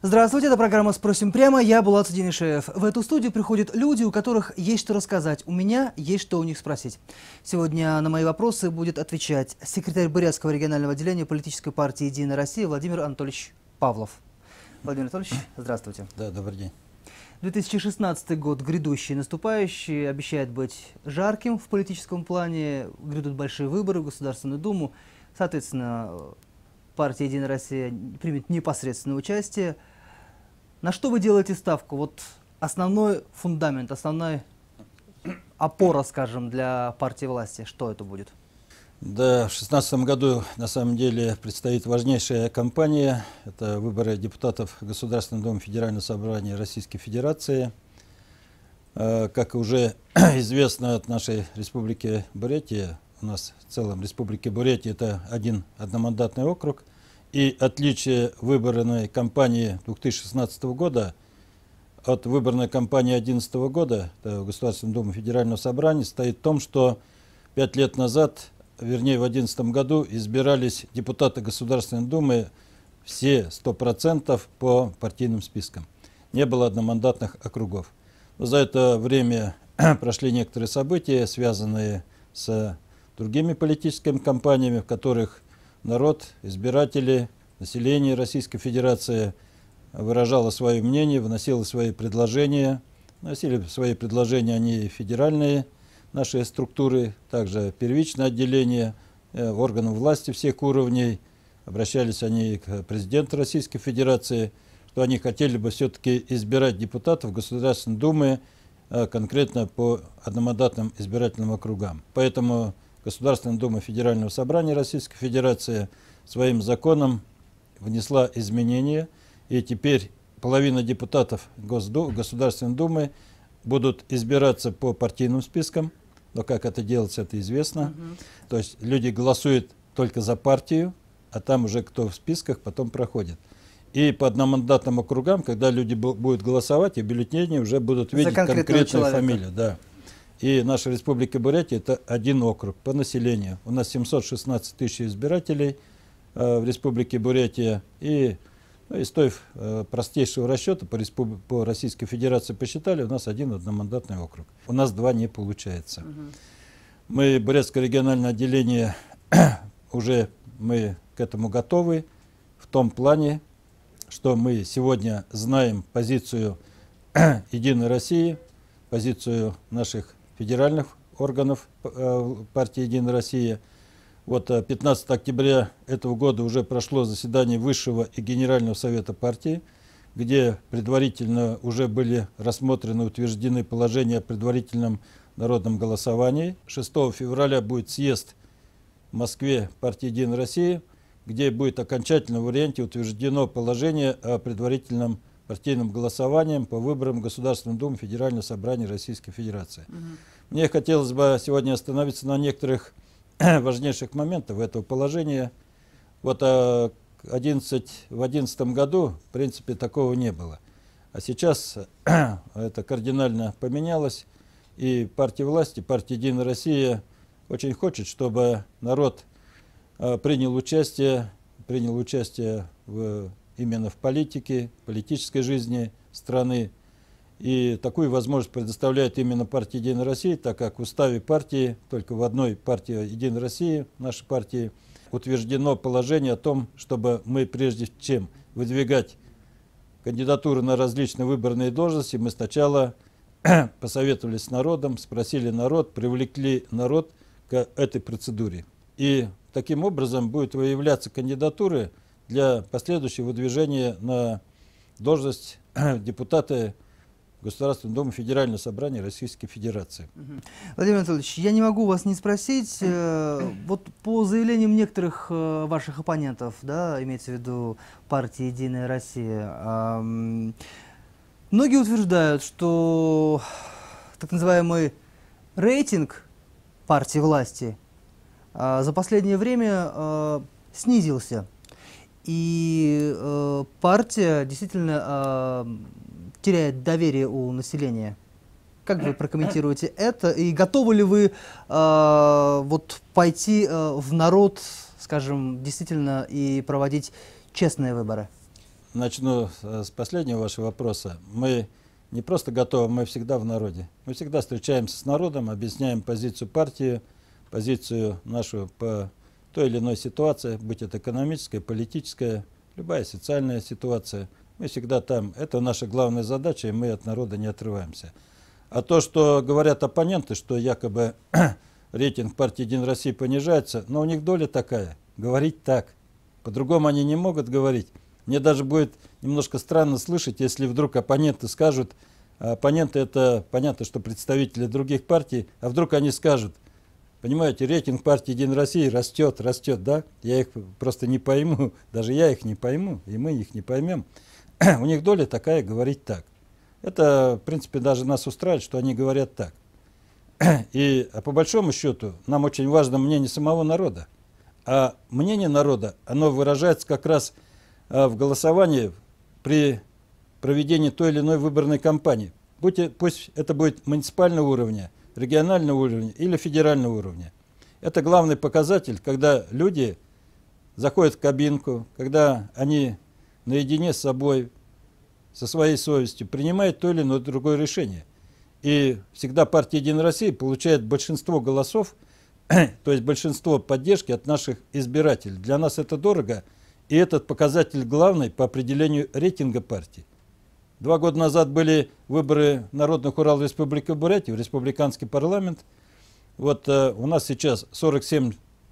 Здравствуйте, это программа «Спросим прямо». Я Булат Садинишев. В эту студию приходят люди, у которых есть что рассказать. У меня есть что у них спросить. Сегодня на мои вопросы будет отвечать секретарь Бурятского регионального отделения политической партии «Единая Россия» Владимир Анатольевич Павлов. Владимир Анатольевич, здравствуйте. Да, добрый день. 2016 год, грядущий, наступающий, обещает быть жарким в политическом плане. Грядут большие выборы в Государственную Думу. Соответственно, партия «Единая Россия» примет непосредственное участие. На что вы делаете ставку? Вот основной фундамент, основная опора, скажем, для партии власти. Что это будет? Да, в 2016 году на самом деле предстоит важнейшая кампания. Это выборы депутатов Государственной Думы Федерального собрания Российской Федерации. Как уже известно от нашей Республики Бурятия, у нас в целом Республике Бурятия это один одномандатный округ. И отличие выборной кампании 2016 года от выборной кампании 2011 года Государственной Думы Федерального собрания стоит в том, что 5 лет назад, вернее в 2011 году, избирались депутаты Государственной Думы все 100% по партийным спискам. Не было одномандатных округов. Но за это время прошли некоторые события, связанные с другими политическими кампаниями, в которых народ, избиратели, население Российской Федерации выражало свое мнение, вносило свои предложения. Вносили свои предложения они федеральные, наши структуры, также первичное отделение, органов власти всех уровней. Обращались они к президенту Российской Федерации, что они хотели бы все-таки избирать депутатов Государственной Думы конкретно по одномандатным избирательным округам. Поэтому Государственная Дума Федерального собрания Российской Федерации своим законом внесла изменения, и теперь половина депутатов Государственной Думы будут избираться по партийным спискам, но как это делается, это известно. То есть люди голосуют только за партию, а там уже кто в списках потом проходит. И по одномандатным округам, когда люди будут голосовать, и бюллетени уже будут видеть конкретную фамилию. Да. И наша Республика Бурятия это один округ по населению. У нас 716 тысяч избирателей в Республике Бурятия. И из той простейшего расчета по Российской Федерации посчитали, у нас один одномандатный округ. У нас два не получается. Мы, Бурятское региональное отделение, уже мы к этому готовы в том плане, что мы сегодня знаем позицию «Единой России», позицию наших федеральных органов партии «Единая Россия». Вот 15 октября этого года уже прошло заседание Высшего и Генерального совета партии, где предварительно уже были рассмотрены и утверждены положения о предварительном народном голосовании. 6 февраля будет съезд в Москве партии «Единая Россия», где будет окончательно в варианте утверждено положение о предварительном партийным голосованием по выборам Государственной Думы Федерального собрания Российской Федерации. Мне хотелось бы сегодня остановиться на некоторых важнейших моментах этого положения. Вот в 2011 году, в принципе, такого не было. А сейчас это кардинально поменялось, и партия власти, партия «Единая Россия» очень хочет, чтобы народ принял участие именно в политике, политической жизни страны. И такую возможность предоставляет именно партия «Единая Россия», так как в уставе партии, только в одной партии «Единая Россия», нашей партии, утверждено положение о том, чтобы мы, прежде чем выдвигать кандидатуры на различные выборные должности, мы сначала посоветовались с народом, спросили народ, привлекли народ к этой процедуре. И таким образом будут выявляться кандидатуры для последующего выдвижения на должность депутата Государственной Думы Федерального собрания Российской Федерации. Владимир Анатольевич, я не могу вас не спросить, вот по заявлениям некоторых ваших оппонентов, да, имеется в виду партии «Единая Россия», многие утверждают, что так называемый рейтинг партии власти за последнее время снизился. И партия действительно теряет доверие у населения. Как вы прокомментируете это? И готовы ли вы вот пойти в народ, скажем, действительно и проводить честные выборы? начну с последнего вашего вопроса. Мы не просто готовы, мы всегда в народе. Мы всегда встречаемся с народом, объясняем позицию партии, позицию нашу по той или иной ситуации, будь это экономическая, политическая, любая социальная ситуация. Мы всегда там. Это наша главная задача, и мы от народа не отрываемся. А то, что говорят оппоненты, что якобы рейтинг партии «Единая Россия» понижается, но у них доля такая. Говорить так. По-другому они не могут говорить. Мне даже будет немножко странно слышать, если вдруг оппоненты скажут, а оппоненты это понятно, что представители других партий, а вдруг они скажут, понимаете, рейтинг партии «Единая Россия» растет, растет, да? Я их просто не пойму, даже я их не пойму, и мы их не поймем. У них доля такая говорить так. Это, в принципе, даже нас устраивает, что они говорят так. А по большому счету нам очень важно мнение самого народа. А мнение народа, оно выражается как раз в голосовании при проведении той или иной выборной кампании. Пусть это будет муниципального уровня, регионального уровня или федерального уровня. Это главный показатель, когда люди заходят в кабинку, когда они наедине с собой, со своей совестью, принимают то или иное другое решение. И всегда партия «Единая Россия» получает большинство голосов, то есть большинство поддержки от наших избирателей. Для нас это дорого, и этот показатель главный по определению рейтинга партии. 2 года назад были выборы народных Урал Республики Бурятии, в республиканский парламент. Вот у нас сейчас 47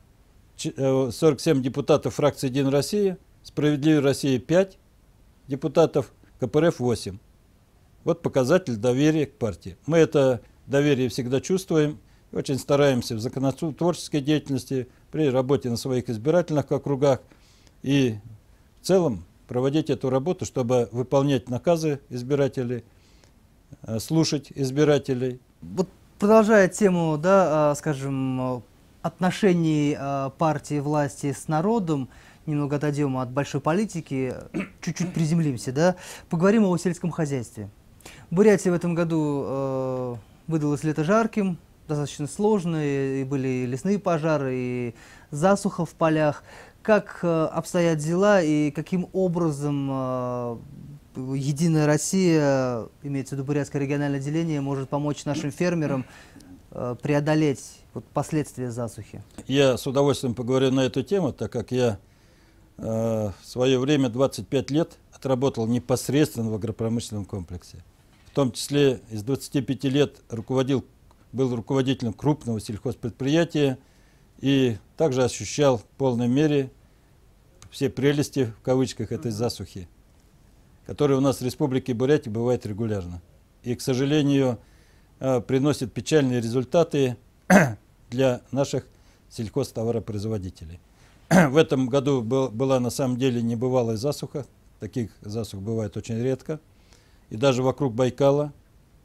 депутатов фракции «Единая Россия», «Справедливая Россия» 5 депутатов, КПРФ 8. Вот показатель доверия к партии. Мы это доверие всегда чувствуем, очень стараемся в законотворческой деятельности, при работе на своих избирательных округах и в целом проводить эту работу, чтобы выполнять наказы избирателей, слушать избирателей. Вот продолжая тему, да, скажем, отношений партии власти с народом, немного отойдем от большой политики, чуть-чуть приземлимся, да, поговорим о сельском хозяйстве. Бурятия в этом году выдалось лето жарким, достаточно сложно, и были лесные пожары, и засуха в полях. Как обстоят дела и каким образом «Единая Россия», имеется в виду Бурятское региональное отделение, может помочь нашим фермерам преодолеть последствия засухи? Я с удовольствием поговорю на эту тему, так как я в свое время 25 лет отработал непосредственно в агропромышленном комплексе. В том числе из 25 лет был руководителем крупного сельхозпредприятия и также ощущал в полной мере все прелести, в кавычках, этой засухи, которая у нас в Республике Бурятия бывает регулярно. И, к сожалению, приносит печальные результаты для наших сельхозтоваропроизводителей. В этом году была на самом деле небывалая засуха. Таких засух бывает очень редко. И даже вокруг Байкала.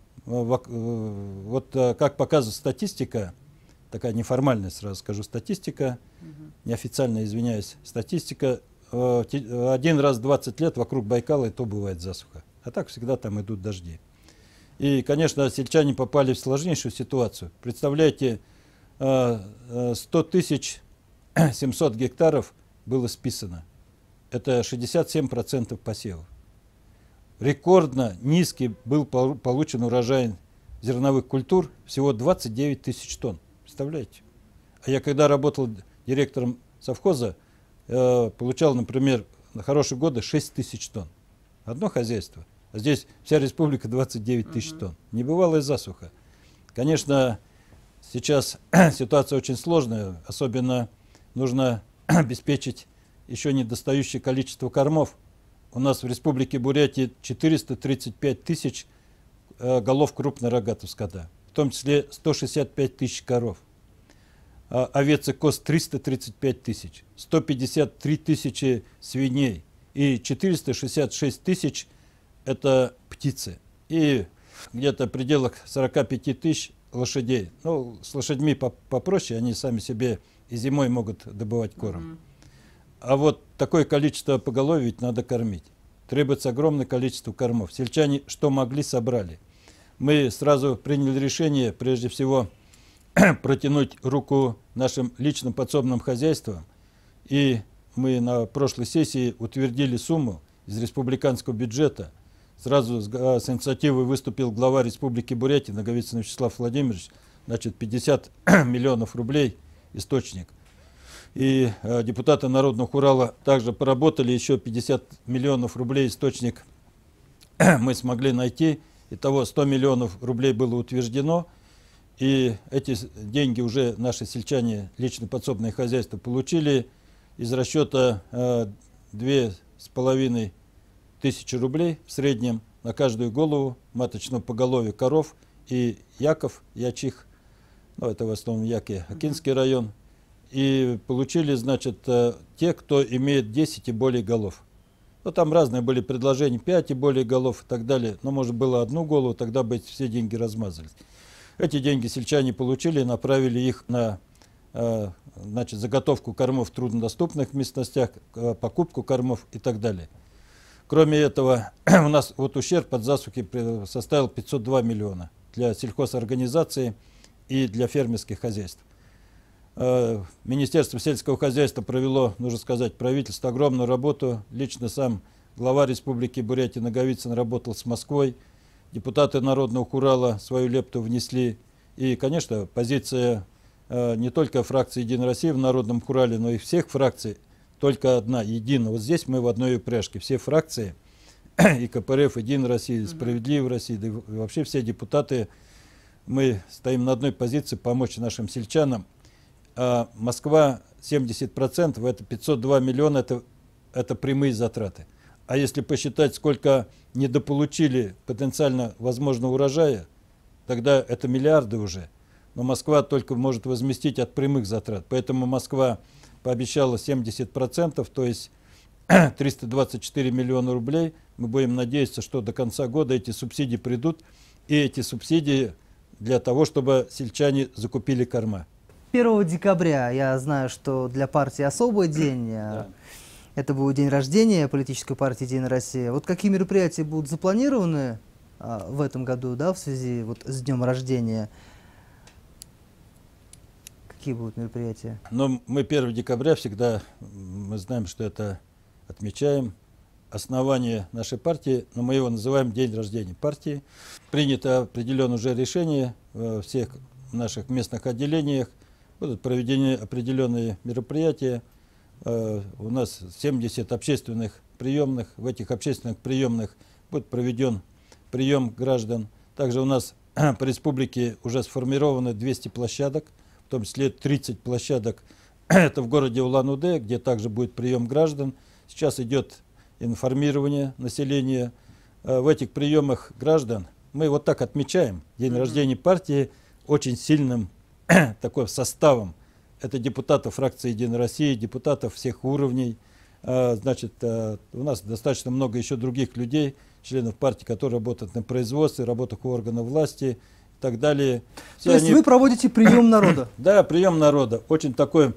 Вот как показывает статистика, такая неформальная, сразу скажу, статистика, неофициально, извиняюсь, статистика, 1 раз в 20 лет вокруг Байкала и то бывает засуха. А так всегда там идут дожди. И, конечно, сельчане попали в сложнейшую ситуацию. Представляете, 100 700 гектаров было списано. Это 67% посевов. Рекордно низкий был получен урожай зерновых культур, всего 29 тысяч тонн. Представляете? А я когда работал директором совхоза, получал, например, на хорошие годы 6 тысяч тонн. Одно хозяйство. А здесь вся республика 29 тысяч тонн. Небывалая засуха. Конечно, сейчас ситуация очень сложная, особенно нужно обеспечить еще недостающее количество кормов. У нас в Республике Бурятия 435 тысяч голов крупнорогатого скота, в том числе 165 тысяч коров. Овец и коз 335 тысяч, 153 тысячи свиней и 466 тысяч это птицы. И где-то в пределах 45 тысяч лошадей. Ну, с лошадьми попроще, они сами себе и зимой могут добывать корм. А вот такое количество поголовья ведь надо кормить. Требуется огромное количество кормов. Сельчане что могли, собрали. Мы сразу приняли решение, прежде всего, протянуть руку нашим личным подсобным хозяйствам. И мы на прошлой сессии утвердили сумму из республиканского бюджета. Сразу с инициативой выступил глава Республики Бурятия Наговицын Вячеслав Владимирович. Значит, 50 миллионов рублей источник. И депутаты Народного Урала также поработали, еще 50 миллионов рублей источник мы смогли найти. Итого 100 миллионов рублей было утверждено. И эти деньги уже наши сельчане, личное подсобное хозяйство, получили из расчета 2500 рублей в среднем на каждую голову маточного поголовья коров и яков, ячих, ну, это в основном яки, Акинский район. И получили, значит, те, кто имеет 10 и более голов. Ну, там разные были предложения, 5 и более голов и так далее. Но, может, было одну голову, тогда бы все деньги размазались. Эти деньги сельчане получили и направили их на значит, заготовку кормов в труднодоступных местностях, покупку кормов и так далее. Кроме этого, у нас вот ущерб от засухи составил 502 миллиона для сельхозорганизации и для фермерских хозяйств. Министерство сельского хозяйства провело, нужно сказать, правительство огромную работу. Лично сам глава Республики Бурятия Наговицын работал с Москвой. Депутаты Народного Урала свою лепту внесли. И, конечно, позиция не только фракции «Единая Россия» в Народном Урале, но и всех фракций только одна, единая. Вот здесь мы в одной упряжке. Все фракции, и КПРФ, «Единая Россия», «Справедливая Россия», да и вообще все депутаты, мы стоим на одной позиции помочь нашим сельчанам. А Москва 70%, это 502 миллиона, это прямые затраты. А если посчитать, сколько недополучили потенциально возможного урожая, тогда это миллиарды уже. Но Москва только может возместить от прямых затрат. Поэтому Москва пообещала 70%, то есть 324 миллиона рублей. Мы будем надеяться, что до конца года эти субсидии придут. И эти субсидии для того, чтобы сельчане закупили корма. 1 декабря, я знаю, что для партии особый день. Да. Это будет день рождения политической партии «Единая Россия». Вот какие мероприятия будут запланированы в этом году, да, в связи вот с днем рождения? Какие будут мероприятия? Но мы 1 декабря всегда, мы знаем, что это отмечаем. Основание нашей партии, но мы его называем День рождения партии. Принято определенное уже решение во всех наших местных отделениях. Будут проведены определенные мероприятия. У нас 70 общественных приемных. В этих общественных приемных будет проведен прием граждан. Также у нас по республике уже сформировано 200 площадок, в том числе 30 площадок. Это в городе Улан-Удэ, где также будет прием граждан. Сейчас идет информирование населения. В этих приемах граждан мы вот так отмечаем день рождения партии очень сильным такой составом. Это депутатов фракции «Единая Россия», депутатов всех уровней. Значит, у нас достаточно много еще других людей, членов партии, которые работают на производстве, работают у органов власти и так далее. То есть вы проводите прием народа? Да, прием народа. Очень такой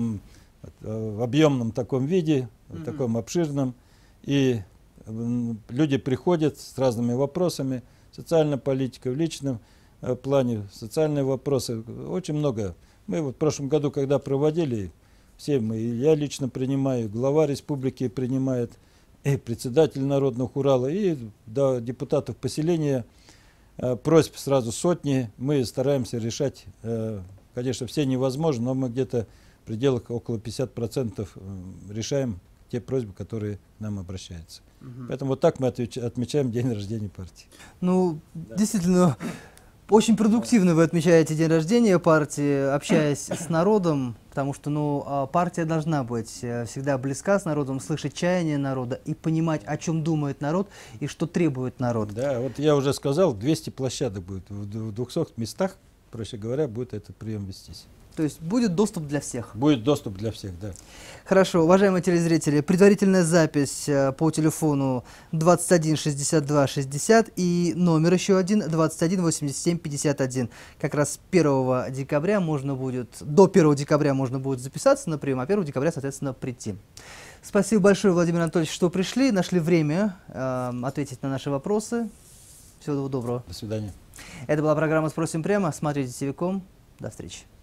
в объемном таком виде, таком обширном. И люди приходят с разными вопросами. Социальная политика, в личном плане, социальные вопросы. Очень много. Мы вот в прошлом году, когда проводили, все мы, я лично принимаю, глава республики принимает, и председатель Народного Урала, и до депутатов поселения. Просьб сразу сотни. Мы стараемся решать, конечно, все невозможно, но мы где-то в пределах около 50% решаем те просьбы, которые к нам обращаются. Поэтому вот так мы отмечаем день рождения партии. Ну, да. Действительно, очень продуктивно вы отмечаете день рождения партии, общаясь с народом, потому что, ну, партия должна быть всегда близка с народом, слышать чаяние народа и понимать, о чем думает народ и что требует народ. Да, вот я уже сказал, 200 площадок будет, в 200 местах, проще говоря, будет этот прием вестись. То есть будет доступ для всех? Будет доступ для всех, да. Хорошо, уважаемые телезрители, предварительная запись по телефону 21 62 60 и номер еще один 21 87 51. Как раз 1 декабря можно будет, до 1 декабря можно будет записаться на прием, а 1 декабря, соответственно, прийти. Спасибо большое, Владимир Анатольевич, что пришли, нашли время ответить на наши вопросы. Всего доброго. До свидания. Это была программа «Спросим прямо». Смотрите ТВ.ком. До встречи.